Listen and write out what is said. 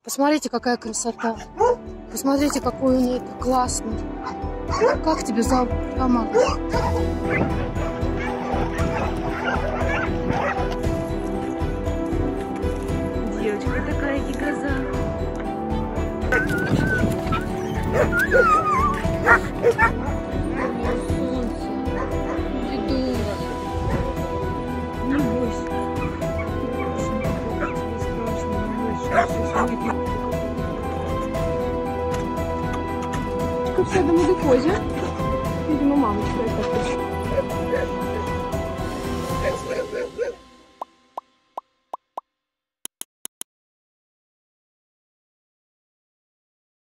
Посмотрите, какая красота. Посмотрите, какой у нее классный. Как тебе зовут, мама? Девочка такая гигаза. Солнце. Иди дура. Не бойся. Тебе страшно, не бойся. Как все домой доходит? Видимо, мамочка это.